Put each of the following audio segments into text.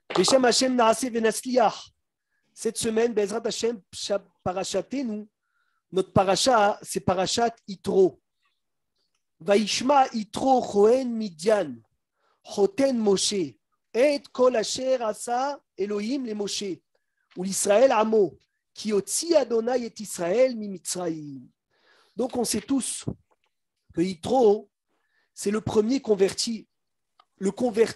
Beshem Hashem Naase Venasliach. Cette semaine, Bezrat Hashem, Parachatenu, notre paracha, c'est Parachat Yitro. Vaishma Yitro Choen Midian, Choten Moshe, Et Kol Asher Asa Elohim le Moshe, ou l'Israël Amo, qui otzi Adonai et Israël mi Mitzrayim. Donc on sait tous que Yitro, c'est le premier converti. Le converti,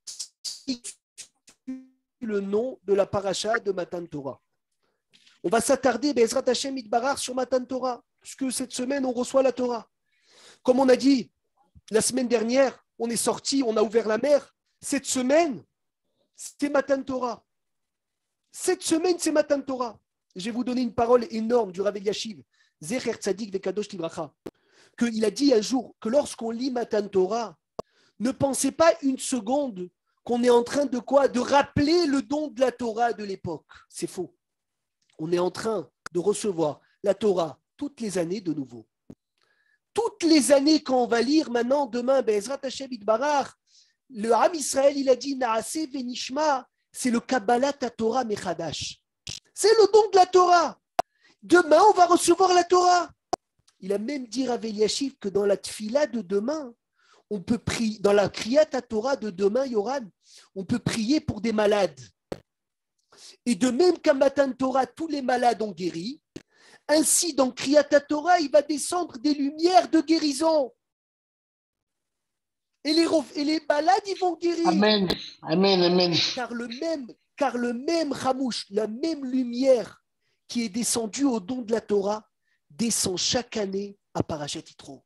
le nom de la paracha de Matan Torah. On va s'attarder, Bezrat Hashem Yitbarach, sur Matan Torah, puisque cette semaine, on reçoit la Torah. Comme on a dit la semaine dernière, on est sorti, on a ouvert la mer. Cette semaine, c'est Matan Torah. Cette semaine, c'est Matan Torah. Je vais vous donner une parole énorme du Rav Eliashiv, Zecher Tzadik Vekadosh Libracha, qu'il a dit un jour que lorsqu'on lit Matan Torah, ne pensez pas une seconde qu'on est en train de quoi? De rappeler le don de la Torah de l'époque. C'est faux. On est en train de recevoir la Torah toutes les années de nouveau. Toutes les années, quand on va lire maintenant, demain, Be'ezrat Hashem Yitbarach, le Ham Israël, il a dit Naaseh Venishma, c'est le Kabbalat Torah Mechadash. C'est le don de la Torah. Demain, on va recevoir la Torah. Il a même dit à Eliashiv que dans la tfila de demain, on peut prier, dans la Kriyat Torah de demain, Yoran, on peut prier pour des malades. Et de même qu'à Matan Torah, tous les malades ont guéri, ainsi dans Kriyat Torah, il va descendre des lumières de guérison. Et les malades, ils vont guérir. Amen, amen, amen. Car le même Hamouch, la même lumière qui est descendue au don de la Torah, descend chaque année à Parashat Yitro.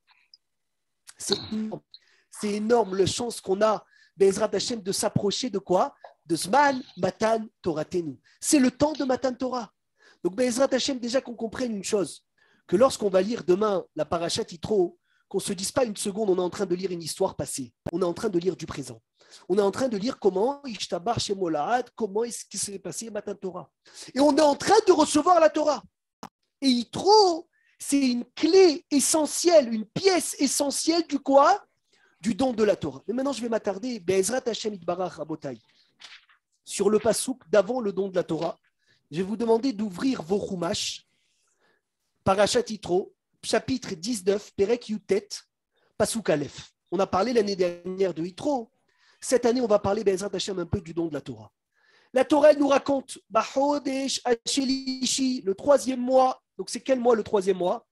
C'est énorme la chance qu'on a, Be'ezrat Hashem, de s'approcher de quoi? De Zman Matan Toratenu. C'est le temps de Matan Torah. Donc Be'ezrat Hashem, déjà qu'on comprenne une chose, que lorsqu'on va lire demain la Parashat Yitro, qu'on ne se dise pas une seconde, on est en train de lire une histoire passée. On est en train de lire du présent. On est en train de lire comment Ishtabar Shemolad, comment est-ce qui s'est passé Matan Torah. Et on est en train de recevoir la Torah. Et Yitro, c'est une clé essentielle, une pièce essentielle du quoi? Du don de la Torah. Mais maintenant, je vais m'attarder, Be'ezrat Hashem Yitbarach Rabotai, sur le pasouk d'avant le don de la Torah. Je vais vous demander d'ouvrir vos chumash, Parashat Yitro, chapitre 19, Perek Yutet, pasouk Aleph. On a parlé l'année dernière de Yitro. Cette année, on va parler, Be'ezrat Hashem, un peu du don de la Torah. La Torah, elle nous raconte, Bachodesh Hashelishi, le 3e mois. Donc, c'est quel mois le 3e mois?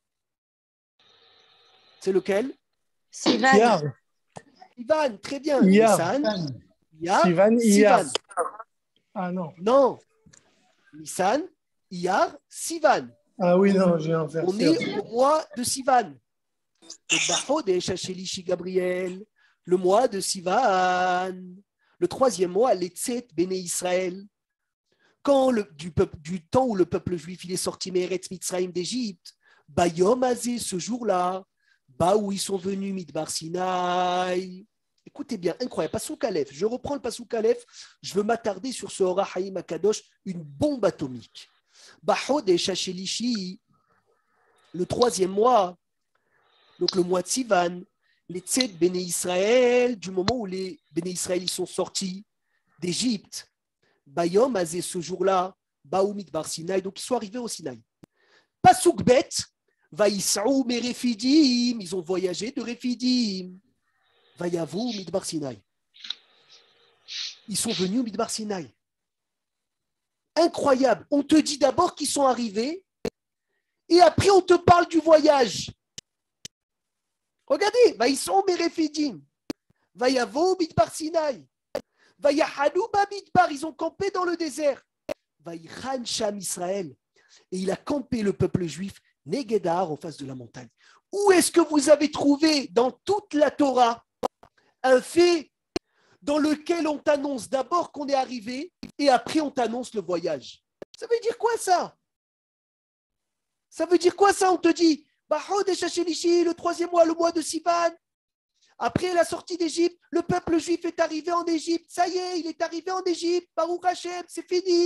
C'est lequel? Sivan. Sivan, très bien. Iyar. Nissan, Sivan, Iyar. Sivan. Ah non. Non. Nissan, Iyar, Sivan. Ah oui, non, j'ai un On est au mois de Sivan. Le Bachodesh Hashelishi Gabriel, le mois de Sivan. Le 3e mois, l'Etzet Béné Israël. Quand du temps où le peuple juif il est sorti Meretz Mitzrayim d'Égypte, Bayom Azé, ce jour-là, où ils sont venus Midbar Sinaï. Écoutez bien, incroyable. Pasouk Aleph. Je reprends le Pasouk Aleph. Je veux m'attarder sur ce Ora Haïm Akadosh, une bombe atomique. Bachodesh Hashelishi, le 3e mois, donc le mois de Sivan, les Tzed Béné Israël, du moment où les Béné Israël ils sont sortis d'Égypte, Bayom Azé, ce jour-là, Baou Midbar Sinaï, donc ils sont arrivés au Sinaï. Pasouk Bet, Vaïs'ou Merefidim, ils ont voyagé de Refidim. Vayavou Midbar Sinaï. Ils sont venus au Midbar Sinaï. Incroyable. On te dit d'abord qu'ils sont arrivés et après on te parle du voyage. Regardez, Vaïs'ou Merefidim. Vayavou Midbar Sinaï. Vayahalou Midbar, ils ont campé dans le désert. Vaïchan Sham Israël. Et il a campé le peuple juif Negedar en face de la montagne. Où est-ce que vous avez trouvé dans toute la Torah un fait dans lequel on t'annonce d'abord qu'on est arrivé et après on t'annonce le voyage? Ça veut dire quoi ça? Ça veut dire quoi ça? On te dit Bachodesh Hashelishi, le 3e mois, le mois de Sivan. Après la sortie d'Égypte, le peuple juif est arrivé en Égypte. Ça y est, il est arrivé en Égypte. Baruch Hashem, c'est fini.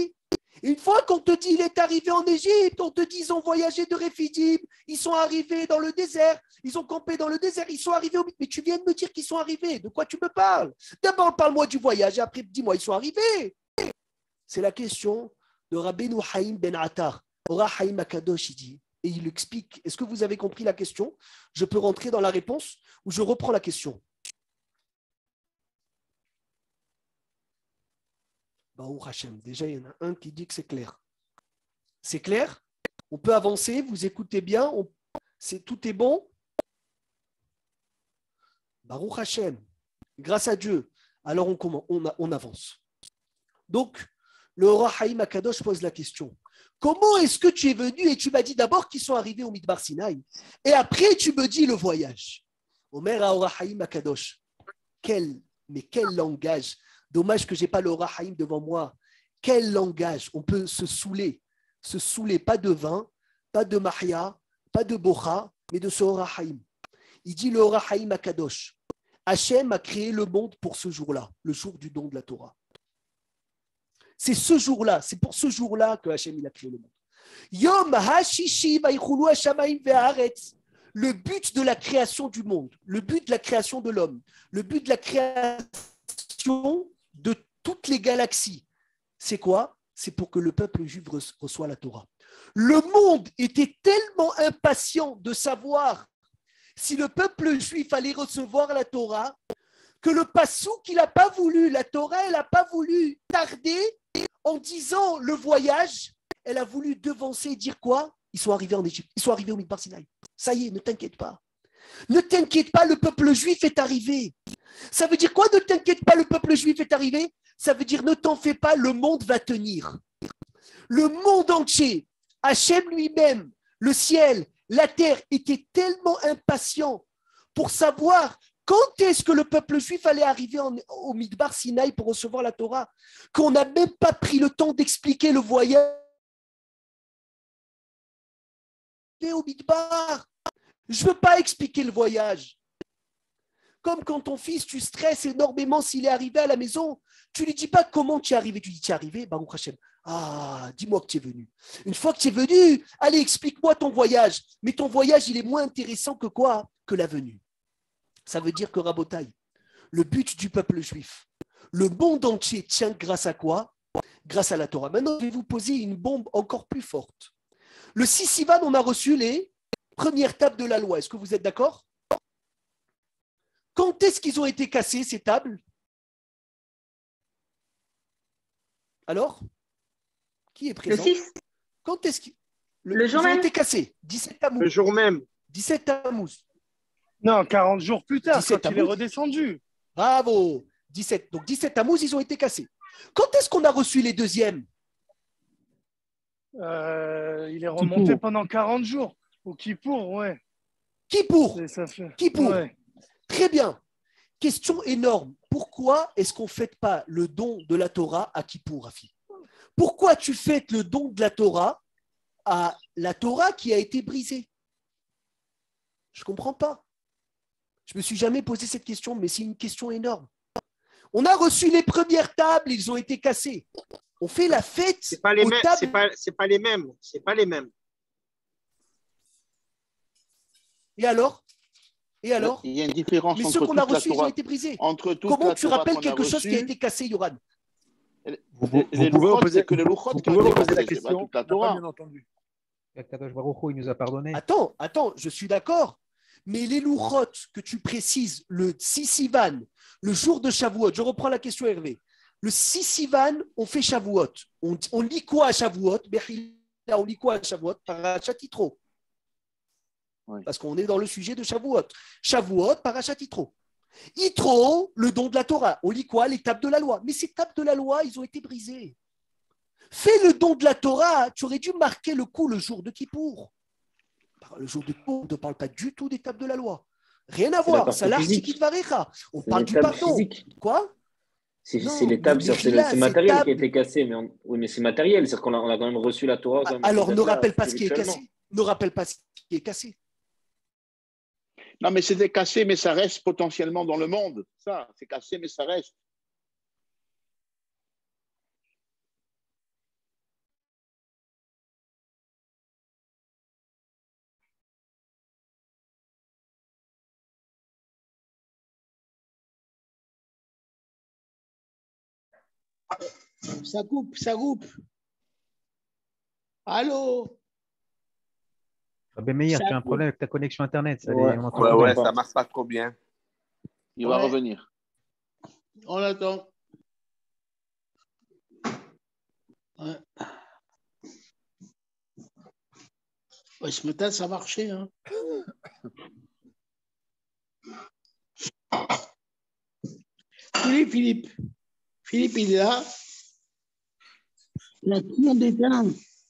Une fois qu'on te dit il est arrivé en Égypte, on te dit ils ont voyagé de Réphidim, ils sont arrivés dans le désert, ils ont campé dans le désert, ils sont arrivés au... Mais tu viens de me dire qu'ils sont arrivés, de quoi tu me parles? D'abord parle-moi du voyage et après dis-moi ils sont arrivés. C'est la question de Rabbeinu Haïm ben Attar. Ora Haïm Akadosh, il dit, et il explique. Est-ce que vous avez compris la question? Je peux rentrer dans la réponse ou je reprends la question? Baruch Hashem. Déjà, il y en a un qui dit que c'est clair. C'est clair? On peut avancer, vous écoutez bien, tout est bon? Baruch Hashem. Grâce à Dieu. Alors on avance. Donc, le Ora Haïm Akadosh pose la question. Comment est-ce que tu es venu et tu m'as dit d'abord qu'ils sont arrivés au Midbar Sinaï et après tu me dis le voyage? Omer Ora Haïm Akadosh. Quel langage. Dommage que je n'ai pas le Ora Haïm devant moi. Quel langage. On peut se saouler, pas de vin, pas de mahia, pas de bocha, mais de ce Ora Haïm. Il dit le Ora Haïm Akadosh. Hachem a créé le monde pour ce jour-là, le jour du don de la Torah. C'est ce jour-là, c'est pour ce jour-là que Hachem il a créé le monde. Yom HaShishi vaychulu hashamayim ve'haaretz. Le but de la création du monde, le but de la création de l'homme, le but de la création de toutes les galaxies, c'est quoi? C'est pour que le peuple juif reçoive la Torah. Le monde était tellement impatient de savoir si le peuple juif allait recevoir la Torah que le passouk il n'a pas voulu, la Torah elle n'a pas voulu tarder en disant le voyage, elle a voulu devancer et dire quoi? Ils sont arrivés en Égypte, ils sont arrivés au Midbar Sinaï. Ça y est, ne t'inquiète pas. Ne t'inquiète pas, le peuple juif est arrivé. Ça veut dire quoi, ne t'inquiète pas, le peuple juif est arrivé? Ça veut dire ne t'en fais pas, le monde va tenir. Le monde entier, Hachem lui-même, le ciel, la terre étaient tellement impatients pour savoir quand est-ce que le peuple juif allait arriver au Midbar Sinaï pour recevoir la Torah, qu'on n'a même pas pris le temps d'expliquer le voyage au Midbar. Je ne veux pas expliquer le voyage. Comme quand ton fils, tu stresses énormément s'il est arrivé à la maison, tu ne lui dis pas comment tu es arrivé. Tu dis, tu es arrivé, Baruch Hashem. Ah, dis-moi que tu es venu. Une fois que tu es venu, allez, explique-moi ton voyage. Mais ton voyage, il est moins intéressant que quoi? Que la venue. Ça veut dire que Rabotai, le but du peuple juif, le monde entier tient grâce à quoi? Grâce à la Torah. Maintenant, je vais vous poser une bombe encore plus forte. Le 6 Sivan, on a reçu les premières tables de la loi. Est-ce que vous êtes d'accord? Quand est-ce qu'ils ont été cassés, ces tables? Alors? Qui est présent? Le 6. Quand est-ce qu'ils Le jour ils ont même. été cassés? 17 Tammuz. Le jour même. 17 Tammuz. Non, 40 jours plus tard, 17 quand il est redescendu. Bravo. 17. Donc 17 Tammuz, ils ont été cassés. Quand est-ce qu'on a reçu les deuxièmes? Il est remonté Kippour. pendant 40 jours. Au Kippour, ouais. Kippour. Ça fait... Kippour. Ouais. Très bien. Question énorme. Pourquoi est-ce qu'on ne fête pas le don de la Torah à Kippour, Rafi? Pourquoi tu fêtes le don de la Torah à la Torah qui a été brisée? Je ne comprends pas. Je ne me suis jamais posé cette question, mais c'est une question énorme. On a reçu les premières tables, ils ont été cassés. On fait la fête C'est pas les aux mêmes. tables. C'est pas les mêmes. C'est pas les mêmes. Et alors? Et alors? Il y a une différence Mais entre ceux qu'on toute a la reçus, ils ont Torah. été brisés. Entre toute Comment la tu Torah rappelles qu'on a quelque chose qui a reçue, été cassé, Yoran? les Louchot, c'est que les Louchot Vous qui ont pouvez été reposer la cassés, c'est pas question. toute la On n'a pas Torah. bien entendu. Kadosh Baruch Hu, il nous a pardonné. Attends, je suis d'accord. Mais les louchot que tu précises, le 6 Sivan, le jour de Shavuot, je reprends la question Hervé. Le 6 Sivan, on fait Shavuot. On lit quoi à Shavuot? On lit quoi à Shavuot? Parashat Yitro. Oui. Parce qu'on est dans le sujet de Shavuot. Shavuot, Parashat Yitro. Yitro, le don de la Torah. On lit quoi? Les tables de la loi. Mais ces tables de la loi, ils ont été brisées. Fais le don de la Torah. Tu aurais dû marquer le coup le jour de Kippour. Le jour de Kippour, on ne te parle pas du tout des tables de la loi. Rien à voir. partie physique. On C'est parle les du tables pardon. physiques. Quoi? C'est Non, les tables, mais c'est là, c'est matériel ces qui a été cassé. Mais oui, mais c'est matériel. C'est-à-dire qu'on a quand même reçu la Torah. Quand même, Alors ne cette date-là, rappelle pas ce qui est spirituellement. cassé. Ne rappelle pas ce qui est cassé. Non, mais c'était cassé, mais ça reste potentiellement dans le monde. Ça, c'est cassé, mais ça reste. Ça coupe, ça coupe. Allô? Ben Meir, Ça tu as un coupe. problème avec ta connexion Internet. Ça, Ouais. on entend Ouais, pas ouais, bien. ça marche pas trop bien. Il va Ouais. revenir. On attend. Ouais. Ouais, ce matin, ça marchait. Hein. Philippe. Philippe, il est là. La tour des talents.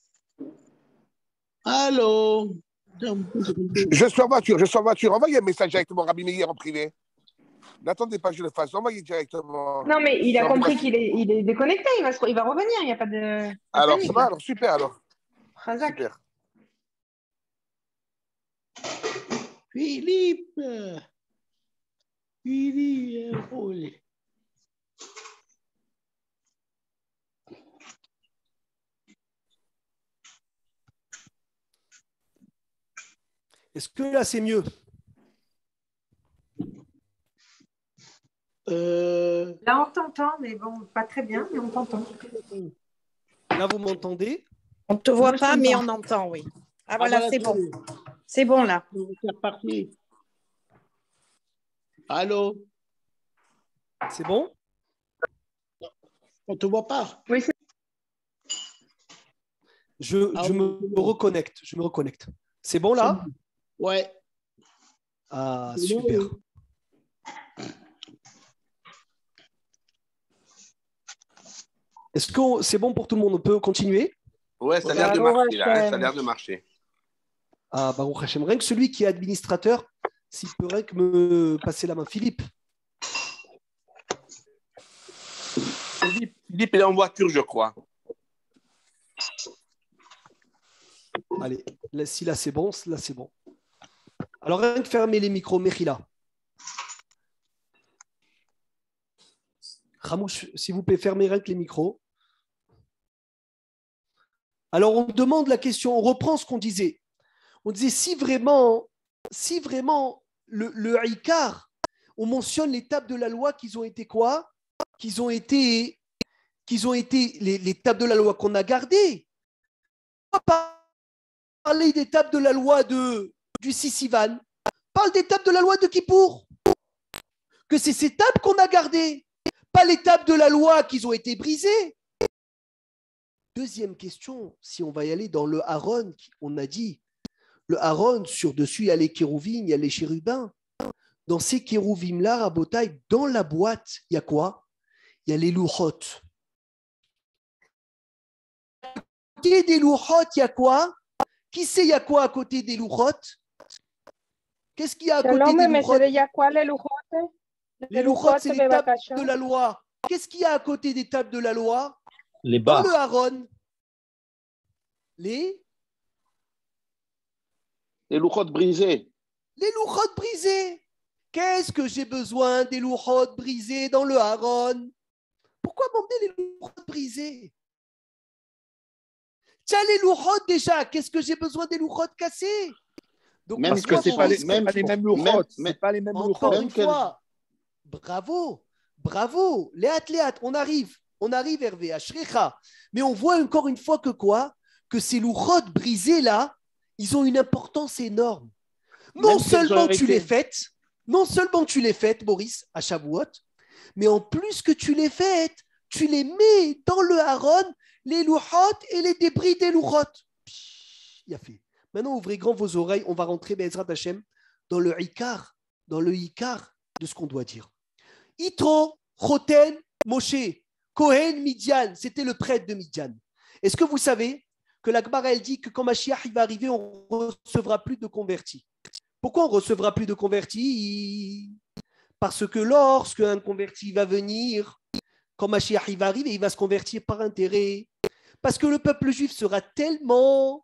Allô? Je suis en voiture. Envoyez un message directement à Rabbi Meir en privé. N'attendez pas que je le fasse. Envoyez directement. Non, mais il a Non, compris parce- qu'il est déconnecté. Il va revenir. Il n'y a pas de. Alors, panique, ça va, là. alors super, alors. Razak. Super. Philippe. Oh, Est-ce que là, c'est mieux? Là, on t'entend, mais bon, pas très bien, mais on t'entend. Là, vous m'entendez? On ne te voit Moi, je pas, mais t'entends. on entend, oui. Ah Ah, voilà, c'est bon. C'est bon là. C'est reparti. Allô? C'est bon? On ne te voit pas. Oui, c'est Je Ah me oui, c'est bon. reconnecte. Je me reconnecte. C'est bon là? Ouais. Ah, C'est bon, super. oui. Est-ce que c'est bon pour tout le monde? On peut continuer? Ouais, ça a l'air de Baruch marcher, là. Hein, Hashem. ça a l'air de marcher. Ah, Baruch Hashem. Rien que celui qui est administrateur, s'il peut rien que me passer la main. Philippe, Philippe, il est en voiture, je crois. allez, là, si là c'est bon, là c'est bon. Alors, rien que fermer les micros, Mechila. Ramouche, s'il vous plaît, fermez rien que les micros. Alors, on demande la question, on reprend ce qu'on disait. On disait si vraiment le Haïkar, on mentionne les tables de la loi qu'ils ont été quoi? Qu'ils ont été les tables de la loi qu'on a gardées. On va parler des tables de la loi du Sissivan. Parle des tables de la loi de Kippour. Que c'est ces tables qu'on a gardées. Pas les tables de la loi qui ont été brisées. Deuxième question, si on va y aller dans le Aaron, on a dit, le Aaron, sur dessus, il y a les kérouvim, il y a les chérubins. Dans ces kérouvim-là, Rabotai, dans la boîte, il y a quoi? Il y a les louchot. À côté des louchot, il y a quoi? Qui sait il y a quoi à côté des louchot? Qu'est-ce qu'il y a à côté Shalom, des mais louchot? c'est il quoi les louchotes? Les louchot, c'est les tables de la loi. Qu'est-ce qu'il y a à côté des tables de la loi? Les Dans bars. le Aaron, les louchotes brisées. louchotes brisées. Qu'est-ce que j'ai besoin des louchotes brisées dans le Aaron? Pourquoi m'emmener les louchotes brisées? Tiens, les louchotes déjà, qu'est-ce que j'ai besoin des louchotes cassées? Donc, Même Parce que pourquoi c'est pas, Maurice, pas les mêmes louchotes. C'est pas les mêmes encore louchotes. une fois, bravo, Léat, on arrive, Hervé, à Shrecha. Mais on voit encore une fois que quoi? Que ces louchotes brisées là, ils ont une importance énorme. Non seulement tu les fêtes, Maurice, à Shavuot, mais en plus que tu les fêtes, tu les mets dans le Aaron, les louchotes et les débris des louchotes. Il a fait. Maintenant, ouvrez grand vos oreilles, on va rentrer, Be'ezrat Hashem, dans le Ikar de ce qu'on doit dire. Yitro, Choten, Moshe, Kohen, Midian, c'était le prêtre de Midian. Est-ce que vous savez que la Gemara, elle dit que quand Mashiach va arriver, on ne recevra plus de convertis? Pourquoi on ne recevra plus de convertis? Parce que lorsque un converti va venir, quand Mashiach va arriver, il va se convertir par intérêt. Parce que le peuple juif sera tellement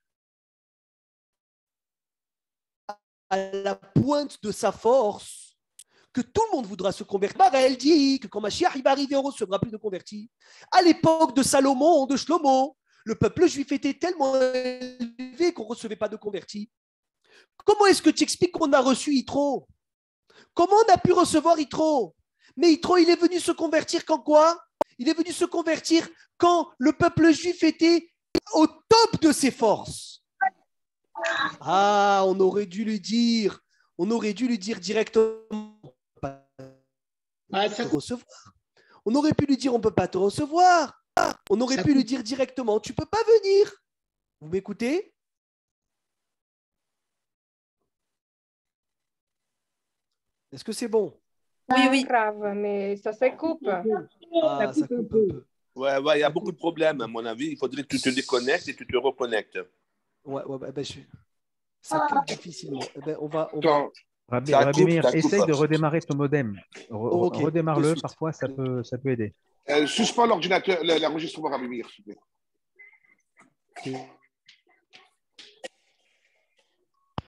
à la pointe de sa force que tout le monde voudra se convertir. Elle dit que quand Mashiach va arriver, on ne recevra plus de convertis. À l'époque de Salomon, de Shlomo, le peuple juif était tellement élevé qu'on ne recevait pas de convertis. Comment est-ce que tu expliques qu'on a reçu Yitro? Comment on a pu recevoir Yitro? Mais Yitro, il est venu se convertir quand quoi? Il est venu se convertir quand le peuple juif était au top de ses forces. Ah, on aurait dû lui dire directement, te recevoir. On aurait pu lui dire, on ne peut pas te recevoir. On aurait pu lui dire directement, tu ne peux pas venir. Vous m'écoutez? Est-ce que c'est bon? Oui, oui. Grave, mais ça se coupe. Ah, ça coupe un peu. Ouais, il y a beaucoup de problèmes, à mon avis. Il faudrait que tu te déconnectes et tu te reconnectes. Ouais, ça coupe difficilement. Eh ben, on va... Rabbi Meir, essaye de redémarrer ton modem. Redémarre-le, parfois ça peut aider. Suspends l'ordinateur, l'enregistrement, Rabbi Meir, s'il vous plaît.